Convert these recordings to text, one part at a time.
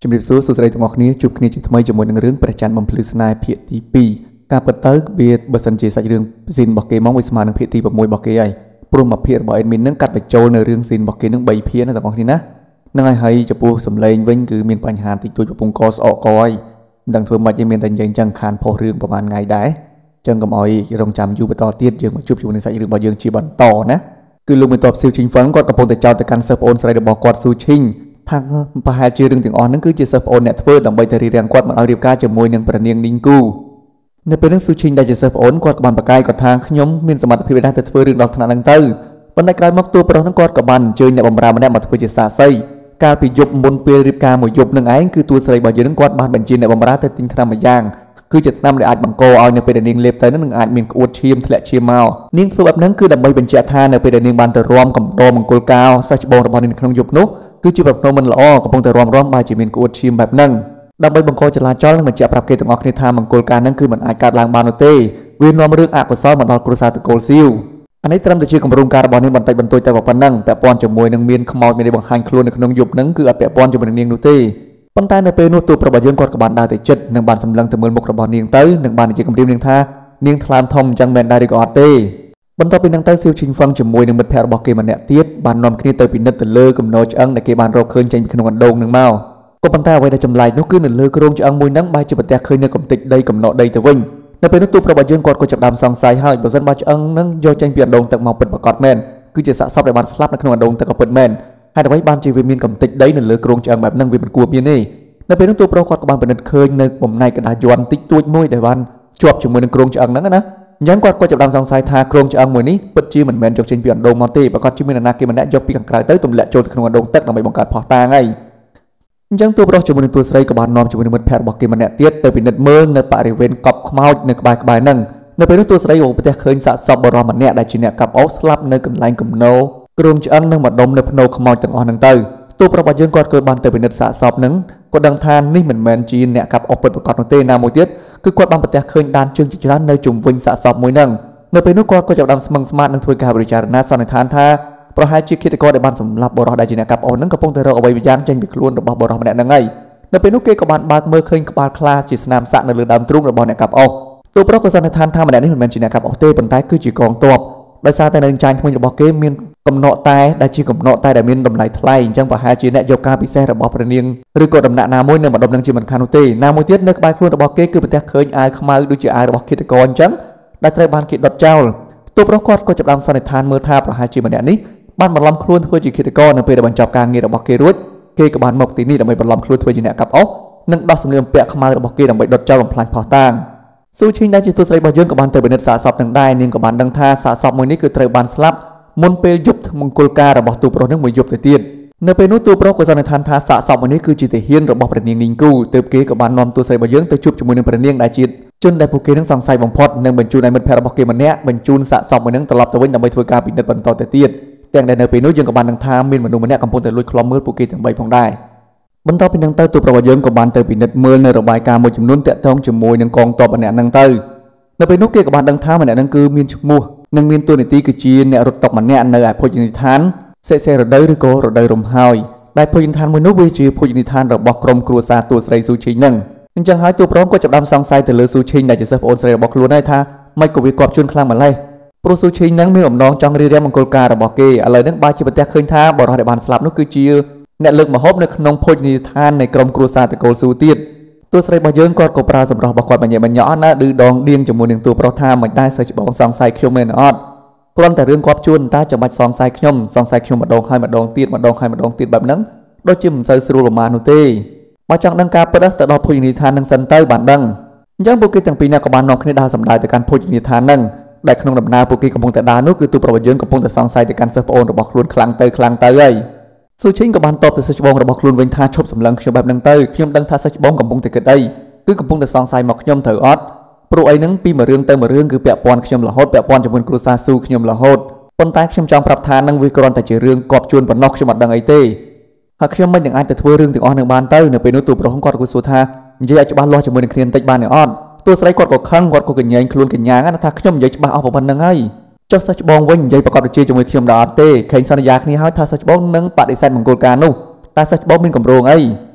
ជំរាបសួរសួស្តីទាំងអស់គ្នាជួបគ្នាជាថ្មីជាមួយនឹងរឿងព្រះច័ន្ទបំភ្លឺស្នេហ៍ភាគទី2ការពិតទៅវាបើសិនជាសាច់រឿងស៊ីនរបស់គេមកវាស្មើនឹងភាគទី6របស់គេហើយព្រោះមួយភាគរបស់ admin នឹងកាត់បញ្ចូលនៅរឿងស៊ីនរបស់គេនឹង3ភាគណាទាំងអស់គ្នាណានឹងហើយចំពោះសំឡេងវិញគឺមានបញ្ហាតិចតួចកំពុងកស្អកកហើយមិនដឹងធ្វើម៉េចទេមានតែនិយាយអញ្ចឹងខានផុសរឿងប្រហែលថ្ងៃដែរអញ្ចឹងកុំឲ្យរងចាំយូរបន្តទៀតយើងមកជួបជាមួយនឹងសាច់រឿងរបស់យើងជាបន្តណាគឺលោកបន្ទាប់ស៊ីវឈីងហ្វឹងគាត់កំពុងតែចោទទៅកាន់សិស្សប្អូនស្រីរបស់គាត់ស៊ូឈីងថាប្រហែលជារឿងទាំងអស់ហ្នឹងគឺជាសិស្សប្អូនអ្នកធ្វើដើម្បីទៅរៀបរៀងគាត់មកឲ្យរៀបការជាមួយនឹងព្រះនាងនីងគូនៅពេលហ្នឹងស៊ូឈីងដែលជាសិស្សប្អូនគាត់ក៏បានប្រកាយគាត់ថាខ្ញុំមានសមត្ថភាពណាស់ទៅធ្វើរឿងដល់ថ្នាក់ហ្នឹងទៅប៉ុន្តែក្រោយមកតួប្រុសហ្នឹងគាត់ក៏បានអញ្ជើញអ្នកបម្រើម្នាក់មកធ្វើជាសាក្សីកាលពីយប់មុនពេលរៀបការមួយយប់នឹងឯងគឺតួស្រីរបស់យើងហ្នឹងគាត់បានបញ្ជាអ្នកបម្រើទៅទិញថ្នាំមួយយ៉ាងគឺជាថ្នាំដែលអាចបង្កឲ្យនៅពេលដែលនាងលេបទៅនឹងអាចមានក្អួតឈាមធ្លាក់ឈាមមកនាងធ្វើបែបហ្នឹងគឺដើម្បីបញ្ជាក់ថានៅពេលដែលនាងបានទៅរួមកំដរមង្គលការសិស្សច្បងរបស់នាងក្នុងយប់នោះគឺជាប្រផ្នូលមិនល្អកំពុងតែរួមបើជាមានក្អួតឈាមបែបហ្នឹងដើម្បីបង្កចលាចលនិងបញ្ជាក់ប្រាប់គេទាំងអស់គ្នាថាមង្គលការហ្នឹងគឺមិនអាចកើតឡើងបាននោះទេវានាំរឿងអកុសលមកដល់គ្រួសារតកូលស៊ីវអានេះត្រឹមតែជាគម្រោងការរបស់នាងបន្តិចបន្តួចតែប៉ុណ្ណឹងពាក់ព័ន្ធជាមួយនឹងមានខ្មោចមានបង្ហាញខ្លួននៅក្នុងយប់ហ្នឹងគឺអត់ពាក់ព័ន្ធជាមួយនឹងនាងនោះទេប៉ុន្តែនៅពេលនោះទូប្របយើងគាត់ក៏បានដើរទៅចិត្តនិងបានសម្លឹងទៅមើលមុខរបស់នាងទៅនិងបាននិយាយគម្រាមនាងថានាងថ្លើមធំអញ្ចឹងមែនដែរឬក៏អត់ទេបន្ទាប់ពីនឹងទៅស៊ីវឈីងហ្វឹងជាមួយនឹងមិត្តភ័ក្តិរបស់គេម្នាក់ទៀតបាននាំគ្នាទៅពិនិត្យទៅលើគំនរឆ្អឹងដែលគេបានរកឃើញចេញពីក្នុងអណ្ដូងនឹងមកក៏ប៉ុន្តែអ្វីដែលចម្លែកនោះគឺនៅលើគ្រោងឆ្អឹងមួយហ្នឹងបែរជាប្រទះឃើញនៅកំទេចដីកំណត់ដីទៅវិញនៅពេលនោះទូប្របយើងគាត់ក៏ចាប់ដើមសង្ស័យហើយបើសិនបើឆ្អឹងហ្នឹងយកចេញពីអណ្ដូងទឹកមកពិតប្រាកដមែនគឺជាសាកសពដែលបានស្លាប់នៅក្នុងអណ្ដូងទឹកក៏ពិតមែនហើយអ្វីបានជាវាមានកំទេចដីនៅលើគ្រោងឆ្អឹងបែបហ្នឹងវាមិនគួរមានទេនៅពេលនោះទូប្រុសគាត់ក៏បានពិនិត្យឃើញនៅបំណែកក្តារយ័ន្តតិចតួចមួយដែលបានជាប់ជាមួយនឹងគ្រោងឆ្អឹងហ្នឹងណាអញ្ចឹងគាត់ក៏ចាប់ដើមសង្ស័យថាគ្រោងឆ្អឹងមួយនេះពិតជាមិនមែនយកចេញពីអណ្ដូងមកទេប្រកាសជាមាននរណាគេម្នាក់យកពីខាងក្រៅទៅទម្លាក់ចូលទៅក្នុងអណ្ដូងទឹកដើម្បីបង្កើតផោះតាងហើយអញ្ចឹងទូប្រុសជាមួយនឹងតួស្រីក៏បាននាំជាមួយនឹងមិត្តភ័ក្តិរបស់គេម្នាក់ទៀតទៅពិនិត្យមើលនៅបរិវេណកប់ខ្មោចនៅក្បែរហ្នឹងនៅពេលនោះតួស្រីក៏ប្រទះឃើញសាកសពបរិសម្នាក់ដែលជាអ្នកកាប់អុសស្លាប់នៅកន្លែងគំនរគ្រោងឆ្អឹងនឹងមកដុំនៅភ្នូខ្មោចទាំងអស់ហ្នឹងទៅទូប្រុសរបស់យើងគាត់ក៏បានទៅពិនិត្យសាកសពហ្នឹងក៏ដឹងថានេះមិនមែនជាអ្នកកាប់អុសពិតប្រាកដនោះទេណាមួយទៀតគឺគាត់បានប្រទះឃើញដានជើងជាច្រើននៅជុំវិញសាកសពមួយហ្នឹងនៅពេលនោះគាត់ក៏ចាប់ផ្ដើមស្មឹងស្មាតនឹងធ្វើការពិចារណាសន្និដ្ឋានថាប្រហែលជាឃាតករដែលបានសម្លាប់បរិសដែលជាអ្នកកាប់អុសហ្នឹងកំពុងតែរកអ្វីមួយយ៉ាងចេញពីខ្លួនរបស់បរិសម្នាក់ហ្នឹងហើយនៅពេលនោះគេក៏បានបើកមើលឃើញក្បាលខ្លាជាស្នាមសាក់នៅលើដើមទ្រូងរបស់អ្នកកាប់អុសទូប្រុសក៏សន្និដ្ឋានថាម្នាក់នេះមិនមែនជាអ្នកកាប់អុសទេប៉ុន្តែគឺជាកងទ័ពដោយសារតែនៅចាញ់ថ្មីរបស់គេមានកំណកតែដែលជាកំណកតែដែលមានតម្លៃថ្លៃអញ្ចឹងប្រហែលជាអ្នកយកការពិសេសរបស់ព្រះនាងឬក៏ដំណាក់ណាមួយនៅម្ដុំនឹងជាមិនខាននោះទេណាមួយទៀតនៅក្បែរខ្លួនរបស់គេគឺប្រទះឃើញអាវខ្មៅដូចជាអាវរបស់ឃាតករអញ្ចឹងដែលត្រូវបានគេដុតចោលទូប្រុសគាត់ក៏ចាប់ផ្ដើមសន្និដ្ឋានមើលថាប្រហែលជាម្នាក់នេះបានបន្លំខ្លួនធ្វើជាឃាតករនៅពេលដែលបញ្ចប់ការងាររបស់គេរួចគេក៏បានមកទីនេះដើម្បីបន្លំខ្លួនធ្វើជាអ្នកកាប់អុសនិងដោះសម្លៀកបំពាក់ខ្មៅរបស់គេដើម្បីដុតចោលបំផ្លាញផោះតាងស៊ូឈីងដែលជាទូស្រីរបស់យើងក៏បានទៅពិនិត្យសាកសពនឹងដែរនាងក៏បានដឹងថាសាកសពមួយនេះគឺត្រូវបានស្លាប់មុនពេលយប់មង្គលការរបស់ទូប្រុសនឹងមួយយប់ទៅទៀតនៅពេលនោះទូប្រុសក៏សន្និដ្ឋានថាសាកសពមួយនេះគឺជាទាហានរបស់ព្រះនាងនីងគូទើបគេក៏បាននាំទូស្រីរបស់យើងទៅជួបជាមួយនឹងព្រះនាងដែលជាជនដែលពួកគេនឹងសង្ស័យបំផុតនិងបញ្ជូនឲ្យមិត្តភ័ក្តិរបស់គេម្នាក់បញ្ជូនសាកសពមួយនឹងត្រឡប់ទៅវិញដើម្បីធ្វើការពិនិត្យបន្តទៅទៀតទាំងដែលនៅពេលនោះយើងក៏បានដឹងថាមានមនុស្សម្នាក់កំពុងតែលួចខ្លំមើលពួកគេទាំង3ផងដែរបន្ទាប់ពីនឹងទៅទូប្រុសរបស់យើងក៏បានទៅពិនិត្យមើលនៅរបាយការណ៍មួយចំនួនតាក់ទងជាមួយនឹងកងទ័ពម្នាក់ហ្នឹងទៅនៅពេលនោះគេក៏បានដឹងថាម្នាក់ហ្នឹងគឺមានឈ្មោះនិងមានតួនាទីគឺជាអ្នករត់តុកម្នាក់នៅឯភោជនីយដ្ឋានសេរដូវឬក៏រដូវរំហើយដែលភោជនីយដ្ឋានមួយនោះវាជាភោជនីយដ្ឋានរបស់ក្រុមគ្រួសារតួស្រីស៊ូឈីងហ្នឹងអញ្ចឹងហើយទូប្រុសក៏ចាប់ផ្ដើមសង្ស័យទៅលើស៊ូឈីងដែលជាសិស្សប្អូនស្រីរបស់ខ្លួនហើយថាមិនក៏វាគាត់ជួនខ្លាំងម្ល៉េះព្រោះស៊ូឈីងហ្នឹងមានបំណងចង់រៀបរៀងមង្គលការរបស់គេឥឡូវហ្នឹងបើជាប្រទះឃើញថាបរិសដែលបានស្លាប់នោះគឺជាអ្នកលើកម្ហូបនៅក្នុងភោជនីយដ្ឋាននៃក្រុមគ្រួសារតកូលស៊ូទៀតតួស្រីរបស់យើងគាត់ក៏ប្រើសម្រស់របស់គាត់បញ្ញអត់ណាឌឺដងឌៀងជាមួយនឹងតួប្រុសថាមិនដែរសិស្សច្បងសង្ស័យខ្ញុំមែនអត់គ្រាន់តែរឿងគាត់ជួនតែចាំបាច់សង្ស័យខ្ញុំម្ដងហើយម្ដងទៀតម្ដងហើយម្ដងទៀតបែបហ្នឹងដូចជាមិនសូវស្រួលប្រមាណនោះទេបើចង់ដឹងការពិតទៅដល់ភោជនីយដ្ឋាននឹងសិនទៅបានដឹងអញ្ចឹងពួកគេទាំងពីរនាក់ក៏បាននាំគ្នាដើរសម្ដៅទៅកាន់ភោជនីយដ្ឋានហ្នឹងដែលក្នុងដំណើរពួកគេកំពុងតែដើរនោះគឺទូប្រុសរបស់យើងកំពុងតែសង្ស័យទៅកាន់សិស្សប្អូនរបស់ខ្លួនខ្លាំងទៅហើយស៊ូឈីងក៏បានតបទៅសិស្សច្បងរបស់ខ្លួនវិញថាឈប់សម្លឹងខ្ញុំបែបហ្នឹងទៅខ្ញុំដឹងថាសិស្សច្បងកំពុងតែគិតអីគឺកំពុងតែសង្ស័យមកខ្ញុំត្រូវអត់ព្រោះអីហ្នឹងពីមួយរឿងទៅមួយរឿងគឺពាក់ព័ន្ធខ្ញុំរហូតពាក់ព័ន្ធជាមួយគ្រួសារស៊ូខ្ញុំរហូតប៉ុន្តែខ្ញុំចង់ប្រាប់ថានឹងវាគ្រាន់តែជារឿងកប់ជួនប៉ុណ្ណោះខ្ញុំអត់ដឹងអីទេហើយខ្ញុំមិននឹងអាចទៅធ្វើរឿងទាំងអស់នឹងបានទៅនៅពេលនោះទូប្រុសគាត់ក៏សួរថានិយាយឲ្យច្បាស់លាស់ជាមួយនឹងគ្នាបន្តិចបានទេអត់តួស្រីគាត់ក៏ខឹងគាត់ក៏កញ្ញែងខ្លួនកញ្ញាថាខ្ញុំនិយាយច្បាស់អស់ប៉ុណ្្នឹងហើយចុះសិស្សច្បងវិញនិយាយប្រកបជាជាមួយខ្ញុំដល់អត់ទេខេងសន្យាគ្នាហើយថាសិស្សច្បងនឹងបដិសេធមង្គលការនោះតែសិស្សច្បងមានកម្រងអី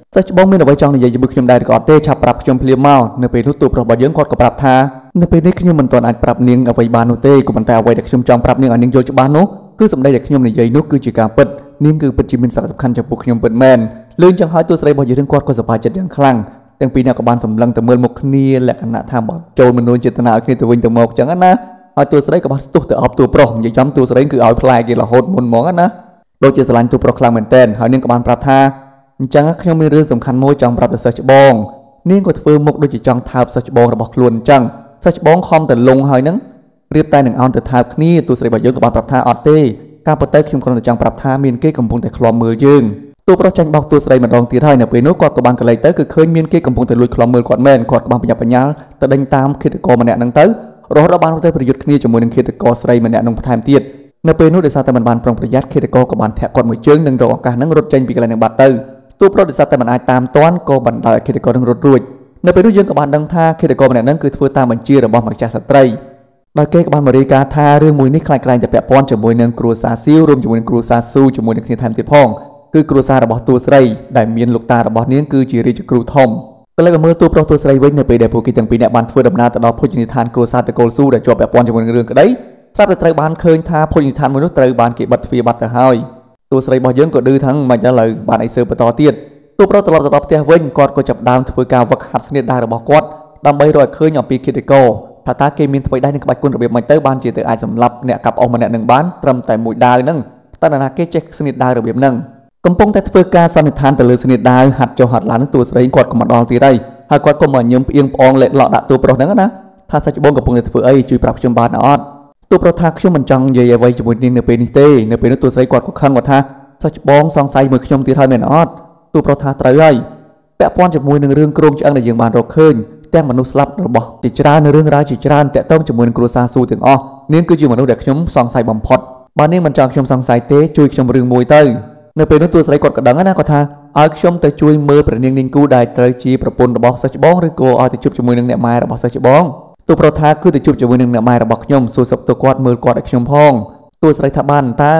សាច់បងមានអ្វីចង់និយាយជាមួយខ្ញុំដែរឬក៏អត់ទេឆាប់ប្រាប់ខ្ញុំភ្លាមមកនៅពេលនោះទូប្រុសរបស់យើងគាត់ក៏ប្រាប់ថានៅពេលនេះខ្ញុំមិនទាន់អាចប្រាប់នាងអ្វីបាននោះទេក៏ប៉ុន្តែអ្វីដែលខ្ញុំចង់ប្រាប់នាងឲ្យនាងយល់ច្បាស់នោះគឺសម្ដីដែលខ្ញុំនិយាយនោះគឺជាការពិតនាងគឺពិតជាមានសារៈសំខាន់ចំពោះខ្ញុំពិតមែនលឿនចឹងហើយទូស្រីរបស់យើងគាត់ក៏សប្បាយចិត្តយ៉ាងខ្លាំងទាំងពីរនាក់ក៏បានសម្លឹងទៅមើលមុខគ្នាលក្ខណៈថាបងចូលមនោចេតនាឲ្យគ្នាទៅវិញទៅមកចឹងណាហើយទូស្រីក៏បានស្ទុះទៅអបទូប្រុសនិយាយចំទូស្រីគឺឲ្យផ្លែគេរហូតមុនហ្មងណាដូចជាស្រឡាញ់ទូប្រុសខ្លាំងមែនទែនហើយនាងក៏បានប្រាប់ថាអញ្ចឹងខ្ញុំមានរឿងសំខាន់មួយចង់ប្រាប់ទៅសិស្សច្បងនាងក៏ធ្វើមុខដូចជាចង់ថើបសិស្សច្បងរបស់ខ្លួនអញ្ចឹងសិស្សច្បងខំតែលងហើយនឹងរៀបតែនឹងអោនទៅថើបគ្នាទូស្រីរបស់យើងក៏បានប្រាប់ថាអត់ទេការពិតទៅខ្ញុំគ្រាន់តែចង់ប្រាប់ថាមានគេកំពុងតែឃ្លាំមើលយើងទូប្រុសចាញ់បោកទូស្រីម្ដងទៀតហើយនៅពេលនោះគាត់ក៏បានកលែងទៅគឺឃើញមានគេកំពុងតែលួចឃ្លាំមើលគាត់មែនគាត់ក៏បានប្រញាប់ប្រញាល់ទៅដេញតាមឃាតករម្នាក់ហ្នឹងទៅរហូតដល់បានទៅប្រយុទ្ធគ្នាជាមួយនឹងឃាតករស្រីម្នាក់នោះបន្ថែមទៀតនៅពេលនោះដោយសារតែមិនបានប្រុងប្រយ័ត្នឃាតករក៏បានធាក់គាត់មួយជើងនិងរកឱកាសហ្នឹងរត់ចេញពីកន្លែងនឹងបាត់ទៅទូប្រុសដោយសារតែមិនអាចតាមទាន់ក៏បណ្ដាលឲ្យឃាតករនឹងរត់រួចនៅពេលនោះយើងក៏បានដឹងថាឃាតករម្នាក់ហ្នឹងគឺធ្វើតាមបញ្ជារបស់ម្ចាស់ស្ត្រីដោយគេក៏បានមករាយការណ៍ថារឿងមួយនេះខ្លាចតែពាក់ព័ន្ធជាមួយនឹងគ្រួសារសៀវរួមជាមួយនឹងគ្រួសារស៊ូជាមួយនឹងគ្នាថែមទៀតផងគឺគ្រួសាររបស់តួស្រីដែលមានលោកតារបស់នាងគឺជារាជគ្រូធំក៏เลยមើលទូប្រុសតួស្រីវិញនៅពេលដែលពួកគេទាំងពីរនាក់បានធ្វើដំណើរទៅដល់ភោជនីយដ្ឋានគ្រួសារតកូលស៊ូដែលជាប់ពាក់ព័ន្ធជាមួយនឹងរឿងក្តីស្រាប់តែត្រូវបានឃើញថាភោជនីយដ្ឋានមួយនោះត្រូវបានគេបិទទ្វារបាត់ទៅហើយតួស្រីរបស់យើងក៏ឌឺថាំងមិនឥឡូវបានឲ្យស៊ើបបន្តទៀតទូប្រុសត្រឡប់ទៅដល់ផ្ទះវិញគាត់ក៏ចាប់ដើមធ្វើការវឹកហាត់ស្នៀតដែររបស់គាត់ដើម្បីរកឲ្យឃើញអំពីឃាតករថាតើគេមានថ្មីដែរនឹងក្បាច់គុណរបៀបម៉េចទៅបានជាទៅអាចសម្លាប់អ្នកកាប់អុសម្នាក់នឹងបានត្រឹមតែមួយដាវហ្នឹងតើណាគេចេះស្នៀតដែររបៀបហ្នឹងកំពុងតែធ្វើការសន្និដ្ឋានទៅលើស្នៀតដាវហាត់ចុះហាត់ឡើងនឹងតួស្រីគាត់ក៏មកដល់ទៀតហើយគាត់ក៏មកញឹមផ្អៀងផ្អងលេខឡក់ដាក់តួប្រុសហ្នឹងណាថាសាច់ច្បងកំពុងតែធ្វើអីជួយប្រាប់ខ្ញុំបានអត់តួប្រុសថាខ្ញុំមិនចង់និយាយអ្វីជាមួយនាងនៅពេលនេះទេនៅពេលនោះតួស្រីគាត់ក៏ខឹងគាត់ថាសាច់ច្បងសង្ស័យមើលខ្ញុំទៀតហើយមែនអត់តួប្រុសថាត្រូវហើយពាក់ព័ន្ធជាមួយនឹងរឿងគ្រោងឆ្អឹងដែលយើងបានរកឃើញទាំងមនុស្សស្លាប់របស់ជាច្រើននៅរឿងរ៉ាវជាច្រើនតាក់ទងជាមួយនឹងគ្រួសារស៊ូទាំងអស់នាងគឺជាមនុស្សដែលខ្ញុំសង្ស័យបំផុតបើនាងមិនចង់ខ្ញុំសង្ស័យទេជួយខ្ញុំរឿងមួយទៅនៅពេលនោះតួស្រីគាត់ក៏ដឹងណាគាត់ថាឲ្យខ្ញុំទៅជួយមើលព្រះនាងនាងគូដែលត្រូវជាប្រពន្ធរបស់សិស្សច្បងឬក៏ឲ្យទៅជួបជាមួយនឹងអ្នកម៉ែរបស់សិស្សច្បងតួប្រុសថាគឺទៅជួបជាមួយនឹងអ្នកម៉ែរបស់ខ្ញុំសួរសុខទុក្ខគាត់មើលគាត់ឲ្យខ្ញុំផងតួស្រីថាបានតើ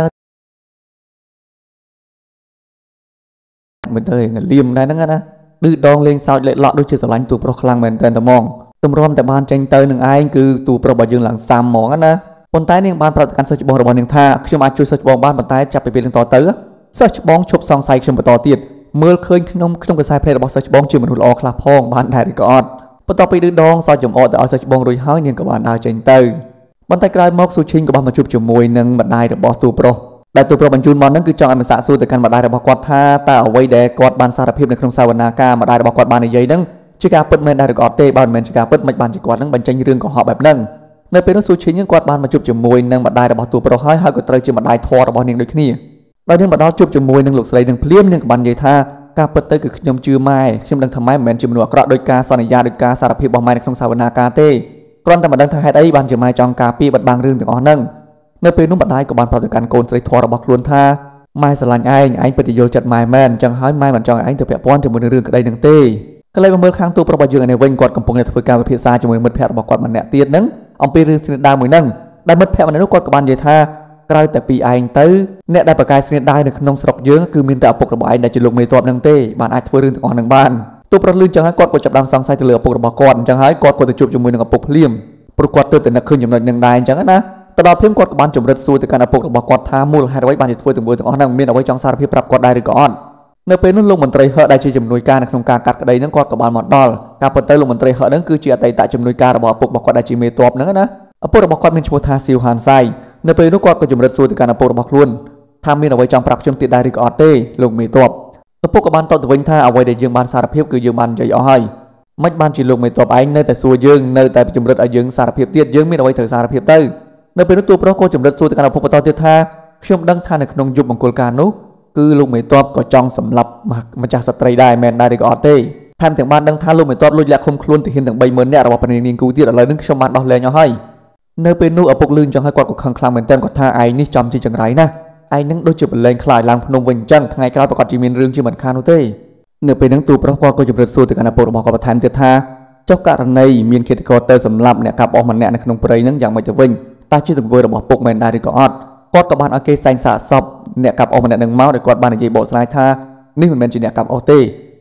មិនទៅលៀមដែរហ្នឹងណាឌឺដងលេងសើចលេខឡក់ដូចជាស្រឡាញ់តួប្រុសខ្លាំងមែនតើហ្មងទម្រាំតែបានចេញទៅនឹងឯងគឺតួប្រុសរបស់យើងឡើងសាំហ្មងណាប៉ុន្តែនាងបានប្រាប់ទៅកាន់សិស្សច្បងរបស់នាងថាខ្ញុំអាចជួយសិស្សច្បងបានប៉ុន្តែចាប់ពីពេលនឹងតទៅសិស្សច្បងឈប់សង្ស័យខ្ញុំបន្តទៀតមើលឃើញក្នុងខ្សែភ្នែករបស់សិស្សច្បងជាមនុស្សល្អខ្លះផងបានដែរឬក៏អត់បន្ទាប់ពីឌឺដងសើចចំអកទៅឲ្យសិស្សច្បងរួចហើយនាងក៏បានដើរចេញទៅបន្តែក្រោយមកស៊ូឈីងក៏បានមកជួបជាមួយនឹងម្ដាយរបស់តួប្រុសដែលតួប្រុសបញ្ជូនមកហ្នឹងគឺចង់ឲ្យមកសាកសួរទៅកាន់ម្ដាយរបស់គាត់ថាតើអ្វីដែលគាត់បានសារភាពនៅក្នុងសាវនាការម្ដាយរបស់គាត់បាននិយាយហ្នឹងជាការពិតមែនដែរឬក៏អត់ទេបើមិនមែនជាការពិតមិនបានជាគាត់ហ្នឹងបញ្ចេញរឿងកុហកបែបហ្នឹងនៅពេលនោះស៊ូឈីងគាត់បានមកជួបជាមួយនឹងម្ដាយរបស់តួប្រុសហើយក៏ត្រូវជាម្ដាយធម៌របស់នាងដូចគ្នាដោយនាងមកដល់ជួបជាមួយនឹងលោកស្រីនឹងភ្លាមនាងក៏បាននិយាយថាការពិតទៅគឺខ្ញុំជឿម៉ែខ្ញុំដឹងថាម៉ែមិនមែនជាមនុស្សអាក្រក់ដោយការសន្យាដោយការសារភាពរបស់ម៉ែនៅក្នុងសាវនាការទេគ្រាន់តែមិនដឹងថាហេតុអីបានជាម៉ែចង់ការពារបិទបាំងរឿងទាំងអស់ហ្នឹងនៅពេលនោះម្ដាយក៏បានប្រាប់ទៅកាន់កូនស្រីធម៌របស់ខ្លួនថាម៉ែស្រឡាញ់ឯងពិតជាយល់ចិត្តម៉ែមែនអញ្ចឹងហើយម៉ែមិនចង់ឲ្យឯងទៅពាក់ព័ន្ធជាមួយនឹងរឿងក្តីនឹងទេក៏เลยមកមើលខាងទូប្រុសរបស់យើងឯនេះវិញគាត់កំពុងតែធ្វើការពិភាក្សាជាមួយមិត្តភ័ក្តិរបស់គាត់ម្នាក់ទៀតហ្នឹងអំពីរឿងស្នេហ៍ដើមមួយហ្នឹងដែលមិត្តភ័ក្តិម្នាក់នោះគាត់ក៏បាននិយាយថាក្រៅតែពីឯងទៅអ្នកដែលប្រកាសស្នេហ៍ដើមនៅក្នុងស្រុកយើងគឺមានតែឪពុករបស់ឯងដែលជាលោកមេតបហ្នឹងទេបានអាចធ្វើរឿងទាំងអស់ហ្នឹងបានទូប្រុសលឿនចឹងហើយគាត់ក៏ចាប់ផ្ដើមសង្ស័យទៅលើឪពុករបស់គាត់អញ្ចឹងហើយគាត់ក៏ទៅជួបជាមួយនឹងឪពុកភ្លាមព្រោះគាត់ទើបតែនឹកឃើញចំណុចហ្នឹងដែរអញ្ចឹងណាទៅដល់ភ្លាមគាត់ក៏បានជំរិតសួរទៅកាន់ឪពុករបស់គាត់ថាមូលហេតុអ្វីបានជាធ្វើទាំងអស់ហ្នឹងមានអ្វីចង់សារភាពប្រាប់គាត់ដែរឬក៏អត់នៅពេលនោះលោកមន្ត្រីហឺដែលជាជំនួយការនៅក្នុងការកាត់ក្តីហ្នឹងគាត់ក៏បានមកដល់ការពិតទៅលោកមន្ត្រីហឺហ្នឹងគឺជាអតីតជំនួយការរបស់ឪពុករបស់គាត់ដែលជាមេតបហ្នឹងណាឪពុករបស់គាត់មានឈ្មោះថាស៊ីវហានសៃនៅពេលនោះគាត់ក៏ជំរិតសួរទៅកាន់ឪពុករបស់ខ្លួនថាមានអ្វីចង់ប្រាប់ខ្ញុំទៀតដែរឬក៏អត់ទេលោកមេតបឪពុកក៏បានតបទៅវិញថាអ្វីដែលយើងបានសារភាពគឺយើងបាននិយាយអស់ហើយមិនបានជាលោកមេតបឯងនៅតែសួរយើងនៅតែជំរិតឲ្យយើងសារភាពទៀតយើងមានអ្វីត្រូវសារភាពទៅនៅពេលនោះតួប្រុសក៏ជំរិតសួរទៅកាន់ឪពុកបន្តទៀតថាខ្ញុំដឹងថានៅក្នុងយុគមង្គលការនោះគឺលោកមេតបក៏ចង់សម្លាប់ម្ចាស់ស្ត្រីដែរមែនដែរឬក៏អត់ទេថែមទាំងបានដឹងថាលោកមេតបលួចលាក់ឃុំខ្លួនទាហានទាំង 30000 នាក់របស់ព្រះនាងគូទៀតឥឡូវនេះខ្ញុំបានដោះលែងអស់ហើយនៅពេលនោះឪពុកលឿនចឹងហើយគាត់ក៏ខឹងខ្លាំងមែនទែនគាត់ថាឯងនេះចំជាចង្រៃណាឯងនឹងដូចជាបលែងខ្លាចឡើងភ្នំវិញអញ្ចឹងថ្ងៃក្រោយប្រកាសជាមានរឿងជាមិនខាននោះទេនៅពេលហ្នឹងទូប្រុសគាត់ក៏ជម្រាបសួរទៅកាន់ឪពុករបស់គាត់បន្ថែមទៀតថាចុះករណីមានឃាតករទៅសម្លាប់អ្នកកាប់អស់ម្នាក់នៅក្នុងព្រៃហ្នឹងយ៉ាងម៉េចទៅវិញតើជាទង្វើរបស់ពុកមែនដែរឬក៏អត់គាត់ក៏បានឲ្យគេសែងសាកសពអ្នកកាប់អស់ម្នាក់នឹងមកដោយគាត់បាននិយាយបកស្រាយថានេះមិនមែនជាអ្នកកាប់អស់ទេ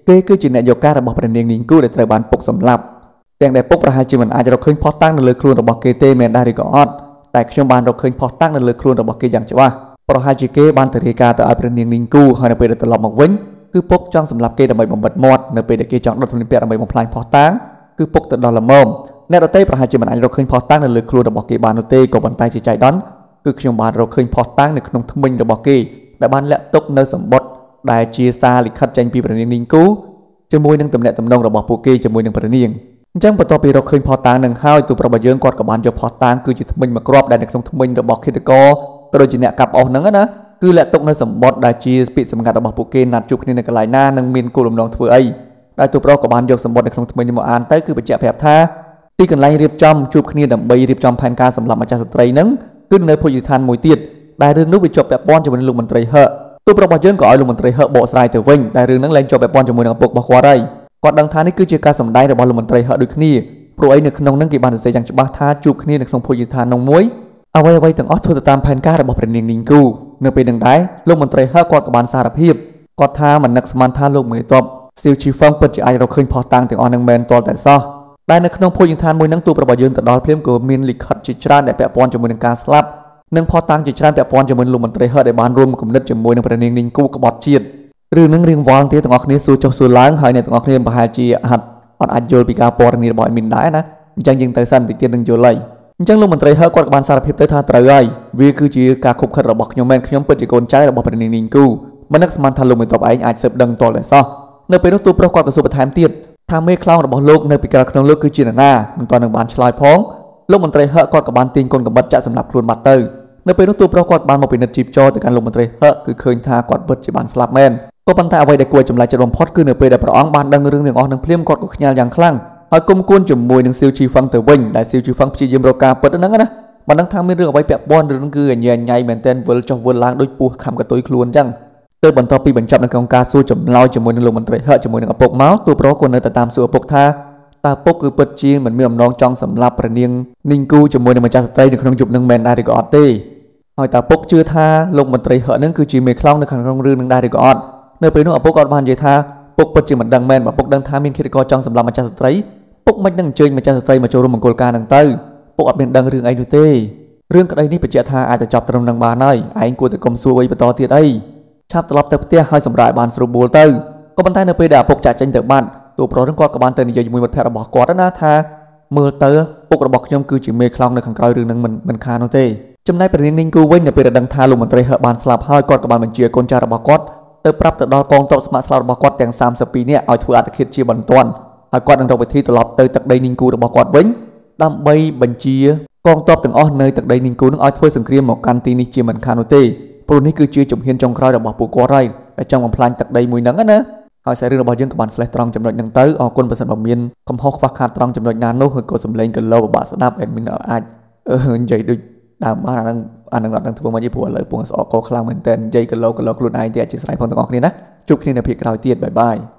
គេគឺជាអ្នកយកការរបស់ព្រះនាងនីងគូដែលត្រូវបានពុកសម្លាប់ទាំងដែលពុកប្រហែលជាមិនអាចរកឃើញផុសតាំងនៅលើខ្លួនរបស់គេទេមែនដែរឬក៏អត់តែខ្ញុំបានរកឃើញផុសតាំងនៅលើខ្លួនរបស់គេយ៉ាងច្បាស់ប្រហែលជាគេបានទៅរាយការណ៍ទៅឲ្យព្រះនាងនីងគូហើយនៅពេលដែលត្រឡប់មកវិញគឺពុកចង់សម្លាប់គេដើម្បីបំបិទមាត់នៅពេលដែលគេចង់ដុតសម្លៀកបំពាក់ដើម្បីបំផ្លាញផុសតាំងគឺពុកទៅដល់ល្មមអ្នកដទៃប្រហែលជាមិនអាចរកឃើញផុសតាំងនៅលើខ្លួនរបស់គេបាននោះទេក៏ប៉ុន្តែជាចៃដន្យគឺខ្ញុំបានរកឃើញផុសតាំងនៅក្នុងធ្មេញរបស់គេដែលបានលាក់ទុកនៅសម្បត្តិដែលជាសារលិខិតចេញពីព្រះនាងនីងគូជាមួយនឹងទំនាក់ទំនងរបស់ពួកគេជាមួយនឹងព្រះនាងអញ្ចឹងបន្ទាប់ពីរកឃើញផុសតាំងនឹងហើយទូប្ររបស់យើងគាត់ក៏បានយកផុសតាំងគឺជាធ្មេញមួយគ្រាប់ដែលនៅក្នុងធ្មេញរបស់ឃាតករក៏ដូចជាអ្នកកាប់អស់ហ្នឹងណាគឺលាក់ទុកនៅសម្បត្តិដែលជាពាក្យសម្ងាត់របស់ពួកគេណាត់ជួបគ្នានៅកន្លែងណានិងមានគោលបំណងធ្វើអីដែលទូប្រក៏បានយកសម្បត្តិនៅក្នុងធ្មេញនេះមកអានទៅគឺបញ្ជាក់ប្រាប់ថាទីកន្លែងរៀបចំជួបគ្នាដើម្បីរៀបចំផែនការសម្រាប់ម្ចាស់ស្ត្រីហ្នឹងគឺនៅភោជនីយដ្ឋានមួយទៀតដែលរឿងនោះវាជាប់ពាក់ព័ន្ធជាមួយនឹងលោកមន្ត្រីហឹកទូប្ររបស់យើងក៏ឲ្យលោកមន្ត្រីហឹកបកស្រាយទៅវិញដែលរឿងហ្នឹងលែងជាប់ពាក់ព័ន្ធជាមួយនឹងឪពុករបស់គាត់ហើយគាត់ដឹងថានេះគឺជាការសម្ដែងរបស់លោកមន្ត្រីហឹកដូចគ្នាព្រោះអីនៅក្នុងហ្នឹងគេបានសរសេរយ៉ាងច្បាស់ថាជួបគ្នានៅក្នុងភោជនីយដ្ឋាននោះមួយអ្វីទាំងអស់ធ្វើទៅតាមផែនការរបស់ព្រះនាងនីងគូនៅពេលនឹងដែរលោកមន្ត្រីហឹកគាត់ក៏បានសារភាពគាត់ថាមិននឹកស្មានថាលោកមេតបស៊ីវជីហ្វឹងពិតជាអាចរកឃើញផុសតាំងទាំងអស់នឹងមែនទាល់តែសោះដែលនៅក្នុងភោជនីយដ្ឋានមួយហ្នឹងទូប្ររបស់យើងទៅដល់ភ្លាមក៏មានលិខិតជាច្រើនដែលពាក់ព័ន្ធជាមួយនឹងការស្លាប់និងផុសតាំងជាច្រើនពាក់ព័ន្ធជាមួយលោកមន្ត្រីហឹកដែលបានរួមគំនិតជាមួយនឹងព្រះនាងនីងគូក្បត់ជាតិរឿងនឹងរៀងវល់ទៀតទាំងអស់គ្នាសួរចុះសួរឡើងហើយអ្នកទាំងអស់គ្នាប្រហែលជាអត់អាចយល់ពីការព័ត៌មានរបស់អេដមីនដែរណាអញ្ចឹងយើងទៅសិនតិចទៀតនឹងយល់ហើយអញ្ចឹងលោកមន្ត្រីហឹកគាត់ក៏បានសារភាពទៅថាត្រូវហើយវាគឺជាការខុបខិតរបស់ខ្ញុំមែនខ្ញុំពិតជាកូនចៅរបស់ព្រះនាងនីងគូមិននឹកស្មានថាលោកមេតបឯងអាចស៊ើបដឹងទាល់តែសោះនៅពេលនោះទូប្រុសគាត់ក៏សួរបន្ថែមទៀតថាមេខ្លោងរបស់លោកនៅពីក្រៅក្នុងលោកគឺជានរណាមិនទាន់នឹងបានឆ្លើយផងលោកមន្ត្រីហឹកគាត់ក៏បានទាញកូនកំបិតចាក់សម្រាប់ខ្លួនបាត់ទៅនៅពេលនោះទូប្រុសគាត់បានមកពិនិត្យជីបចរទៅកាន់លោកមន្ត្រីហឹកគឺឃើញថាគាត់ពិតជាបានស្លាប់មែនក៏ប៉ុន្តែអ្វីដែលគួរចម្លែកចិត្តបំផុតគឺនៅពេលដែលព្រះអង្គបានដឹងរឿងទាំងអស់នឹងភ្លាមគាត់ក៏ខ្ញាល់យ៉ាងខ្លាំងហើយគុំគួនជាមួយនឹងស៊ីវជីហ្វឹងទៅវិញដែលស៊ីវជីហ្វឹងព្យាយាមរកការពិតហ្នឹងណាមិនដឹងថាមានរឿងអ្វីពាក់ព័ន្ធរឿងគឺអញ្ញៃមែនតែនវិលចុះវិលឡើងដូចពស់ខំកតុយខ្លួនអញ្ចឹងទៅបន្ទាប់ពីបញ្ចប់នៅក្នុងការសួរចម្លើយជាមួយនឹងលោកមន្ត្រីហឹកជាមួយនឹងឪពុកមកទូប្រុសក៏នៅតែតាមសួរឪពុកថាតើឪពុកគឺពិតជាមិនមានអំណងចង់សម្លាប់ព្រះនាងនីងគូជាមួយនឹងម្ចាស់ស្ត្រីនៅក្នុងយប់នឹងមែនដែរឬក៏អត់ទេហើយតើឪពុកជឿថាលោកមន្ត្រីហឹកនឹងគឺជាមេខ្លោងនៅក្នុងរឿងនឹងដែរឬក៏អត់នៅពេលនោះឪពុកក៏បាននិយាយថាពុកពិតជាមិនដឹងមែនបើពុកដឹងថាមានឃាតករចង់សម្លាប់ម្ចាស់ស្ត្រីពុកមិននឹងអញ្ជើញម្ចាស់ស្ត្រីមកចូលរួមមង្គលការនឹងទៅពុកអត់មានដឹងរឿងអីនោះទេរឿងក្តីនេះបញ្ជាក់ថាអាចទៅចប់ត្រឹមនឹងបានហើយឯងគួរតែកុំសួរអីបន្តទៀតអីឆាប់ត្រឡប់ទៅផ្ទះហើយសម្រាប់បានស្រួលបួលទៅក៏ប៉ុន្តែនៅពេលដែលឪពុកចាក់ចេញទៅបាត់ទូប្រុសនឹងគាត់ក៏បានទៅនិយាយជាមួយមិត្តភក្តិរបស់គាត់ណាថាមើលទៅពុករបស់ខ្ញុំគឺជាមេខ្លោងនៅខាងក្រៅរឿងនឹងមិនខាននោះទេចំណែកព្រះនាងនីងគូវិញនៅពេលដែលដឹងថាលោកមន្ត្រីហឹកបានស្លាប់ហើយគាត់ក៏បានបញ្ជាកូនចៅរបស់គាត់ទៅប្រាប់ទៅដល់កងទ័ពស្ម័គ្រស្លាប់របស់គាត់ទាំង32នាក់ឲ្យធ្វើអត្តឃាតជាបន្ទាន់ហើយគាត់នឹងរកវិធីត្រឡប់ទៅទឹកដីនីងគូរបស់គាត់វិញដើម្បីបញ្ជាកងទ័ពទាំងអស់នៅទឹកដីនីងគូនឹងឲ្យធ្វើសង្គ្រាមមកកាន់ទីនេះជាមិនខាននោះទេព្រោះនេះគឺជាជំហានចុងក្រោយរបស់ពួកគាត់ហើយដែលចង់បំផ្លាញទឹកដីមួយហ្នឹងណាហើយសាររឿងរបស់យើងក៏បានស្លេះត្រង់ចំណុចហ្នឹងទៅអរគុណបើសិនបើមានកំហុសខ្វះខាតត្រង់ចំណុចណានោះក៏សំឡេងក៏លោពិបាកស្ដាប់អេដមីនអាចនិយាយដូចដើមបានអានឹងអត់ដឹងធ្វើមកទេព្រោះឥឡូវពងស្អកកខ្លាំងមែនតើនិយាយក៏លោខ្លួនឯងទេអធិស្ឋានផងទាំងអស់គ្នាណាជួបគ្នានៅភាគក្រោយទៀតបាយបាយ